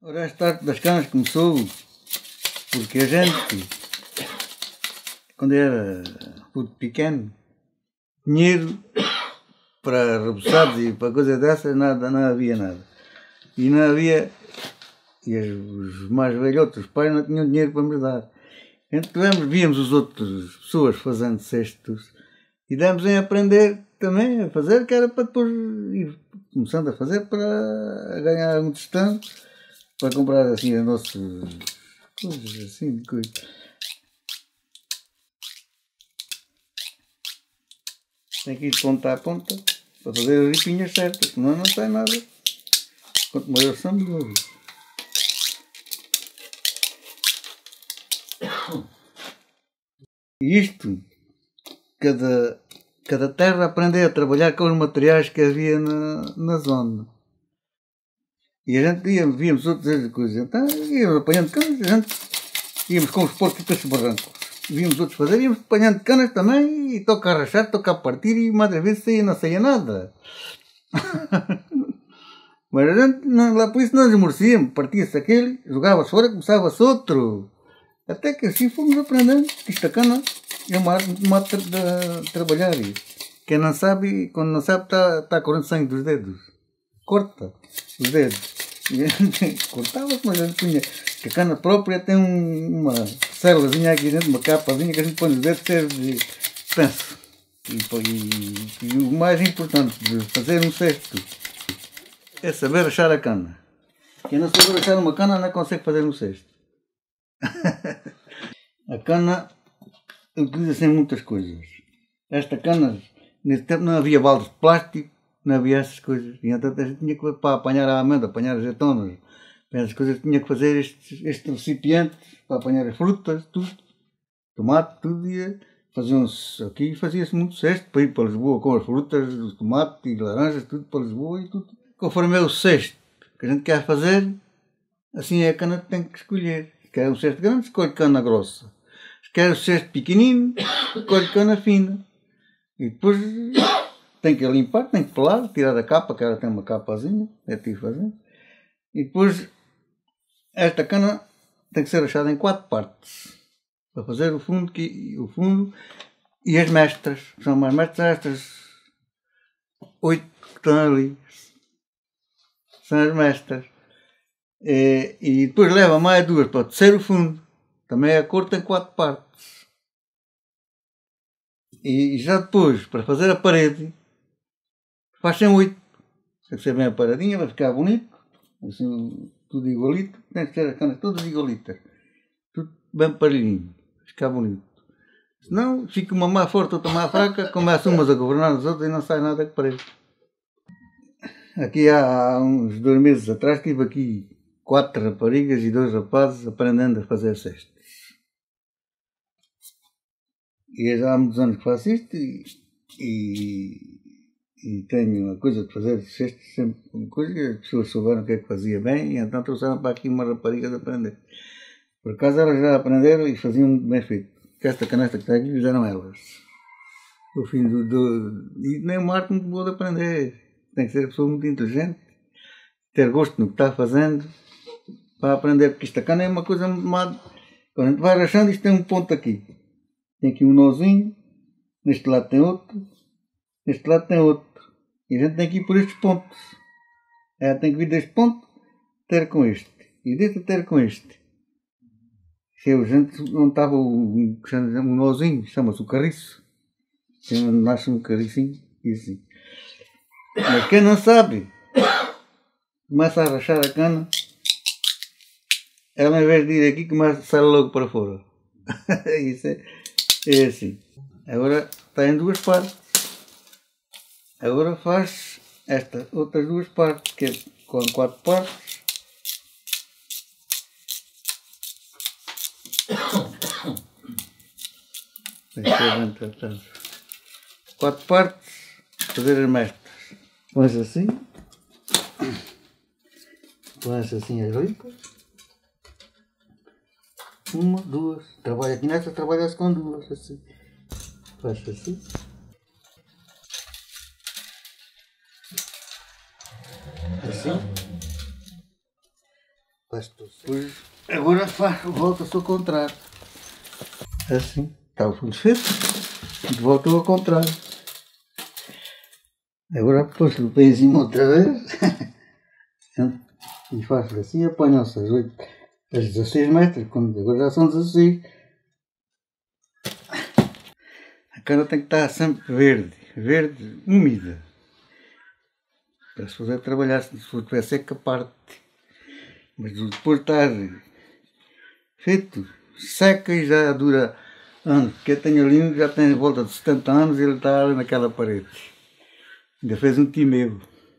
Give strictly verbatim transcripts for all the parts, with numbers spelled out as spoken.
Ora, esta arte das canas começou porque a gente, quando era puto pequeno, dinheiro para reboçados e para coisas dessas, nada, não havia nada. E não havia, e os mais velhotes, os pais não tinham dinheiro para me dar. Então víamos as outras pessoas fazendo cestos e demos em aprender também a fazer, que era para depois ir começando a fazer para ganhar um tostão, para comprar assim as nossas coisas assim, coisas. Tem que ir de ponta a ponta para fazer as ripinhas certas, senão não sai nada. Quanto maior são, melhor. E isto, cada, cada terra aprender a trabalhar com os materiais que havia na, na zona. E a gente ia, víamos outras coisas, então íamos apanhando canas, a gente íamos com os porcos para esses barrancos. Víamos outros fazer, íamos apanhando canas também, e toca a rachar, toca a partir, e uma vez saía, não saía nada. Mas a gente, não, lá por isso nós esmorecíamos, partia-se aquele, jogava-se fora, começava-se outro. Até que assim fomos aprendendo que esta cana é uma arte muito má de, de trabalhar. Quem não sabe, quando não sabe, está tá correndo sangue dos dedos. Corta os dedos. Cortava-se, mas a gente punha. Que a cana própria tem um, uma célulazinha aqui dentro, uma capazinha que a gente põe nos dedos, serve de penso. E, e, e o mais importante de fazer um cesto é saber achar a cana. Quem não saber achar uma cana não consegue fazer um cesto. A cana utiliza-se em muitas coisas. Esta cana, nesse tempo não havia baldes de plástico, não havia essas coisas. E então a gente tinha que, para apanhar a amêndoa, apanhar as azeitonas, essas coisas, tinha que fazer estes, estes recipientes para apanhar as frutas, tudo, tomate, tudo. E faziam-se aqui, fazia-se muito cesto para ir para Lisboa com as frutas, os tomates e laranjas, tudo para Lisboa e tudo. Conforme é o cesto que a gente quer fazer, assim é a cana que tem que escolher. Se quer um cesto grande, escolhe cana grossa. Se quer um cesto pequenino, escolhe cana fina. E depois tem que limpar, tem que pelar, tirar a capa, que ela tem uma capazinha, é tipo fazer. E depois esta cana tem que ser achada em quatro partes. Para fazer o fundo, que, o fundo e as mestras. São mais mestras estas oito que estão ali. São as mestras. E, e depois leva mais duas para o terceiro fundo. Também a cor tem quatro partes. E já depois, para fazer a parede, faz-se em oito. Tem que ser bem a paradinha, vai ficar bonito. Assim, tudo igualito. Tem que ser as canas todas igualitas. Tudo bem parelhinho. Ficar bonito. Senão fica uma má forte, outra má fraca, começam umas a governar as outras e não sai nada que parede. Aqui há, há uns dois meses atrás tive aqui quatro raparigas e dois rapazes aprendendo a fazer cestos. E já há muitos anos que faço isto e, e, e tenho a coisa de fazer cestos sempre uma coisa, e as pessoas souberam o que é que fazia bem e então trouxeram para aqui uma rapariga de aprender. Por acaso elas já aprenderam e faziam muito bem feito. Que esta canasta que está aqui fizeram elas. O fim do, do, e nem uma arte muito boa de aprender. Tem que ser pessoa muito inteligente, ter gosto no que está fazendo para aprender, porque esta cana é uma coisa muito má. Quando a gente vai rachando, isto tem um ponto aqui. Tem aqui um nozinho, neste lado tem outro, neste lado tem outro. E a gente tem que ir por estes pontos. Ela tem que vir deste ponto, ter com este. E deste ter com este. Se a gente não estava um, um nozinho, chama-se o carriço. Nasce um carricinho e assim. Mas quem não sabe, começa a rachar a cana, ela em vez de ir aqui, começa a sair logo para fora. Isso é, é assim. Agora está em duas partes. Agora faz estas outras duas partes, que é com quatro partes. Quatro partes, fazer as mestras. Põe-se assim, põe-se assim as ripas, uma, duas, trabalha aqui nesta, trabalha-se com duas, assim, faz assim, assim, Depois, agora faz, volta-se ao contrário. Assim, está o fundo feito, de volta ao contrário. Agora pôs-lhe o pé em cima outra vez e faz assim, apanham-se as oito, as dezasseis metros, quando agora já são dezasseis. A cana tem que estar sempre verde, verde, úmida. Para se poder trabalhar, se for tiver seca, parte. Mas depois de estar feito, seca e já dura anos. Porque eu tenho ali um que já tem volta de setenta anos e ele está ali naquela parede. Ainda fez um timeu.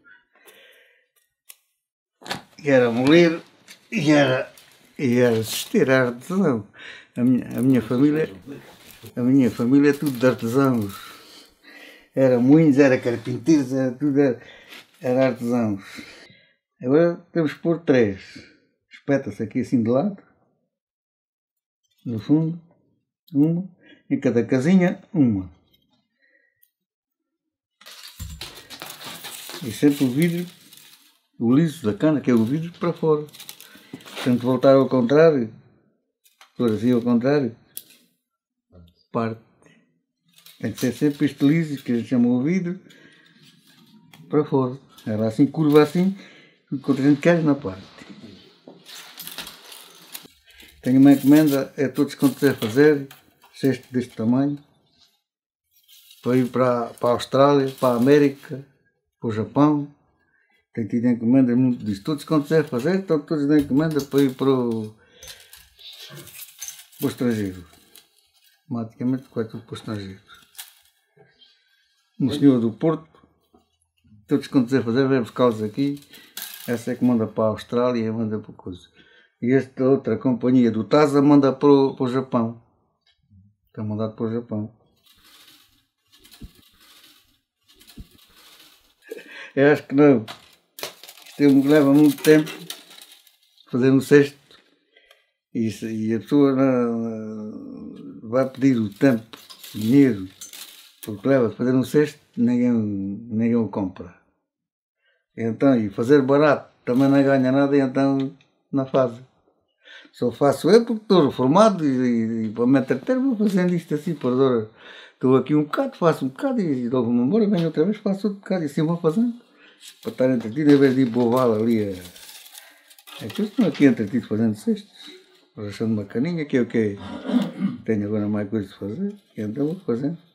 E era moler e era, e era cister, era artesão. A minha, a minha família, a minha família é tudo de artesãos. Era moinhos, era carpinteiros, era tudo, era, era artesãos. Agora temos que pôr três. Espeta-se aqui assim de lado, no fundo, uma, em cada casinha, uma. E sempre o vidro, o liso da cana, que é o vidro, para fora. Tem que voltar ao contrário, por assim ao contrário, parte. Tem que ser sempre este liso, que a gente chama o vidro, para fora. Ela assim, curva assim, o que a gente quer na parte. Tenho uma encomenda, é todos quanto quiser fazer, cesto deste tamanho, para ir para, para a Austrália, para a América, para o Japão. Tenho tido encomendas muito disso. Todos quanto quiser fazer, estão todos na encomenda para ir para o, para o estrangeiro. Automaticamente vai tudo para o estrangeiro. Um senhor do Porto, todos quanto quiser fazer, vem buscá-los aqui. Essa é que manda para a Austrália e manda para coisa. E esta outra companhia do Tasa manda para o, para o Japão. Está mandado para o Japão. Eu acho que não. Isto leva muito tempo fazer um cesto. E, e a pessoa não, vai pedir o tempo, o dinheiro, porque leva a fazer um cesto, ninguém, ninguém o compra. Então, e fazer barato também não ganha nada, e então não faz. Só faço eu porque estou reformado e, e, e para me entreter vou fazendo isto assim, por estou aqui um bocado, faço um bocado e logo me embora, venho outra vez, faço outro bocado e assim vou fazendo. Para estar entretido, em vez de ir boval ali. É, é que eu estou aqui entretido fazendo cestos, achando uma caninha, que é o que tenho agora mais coisas de fazer, e então vou fazendo.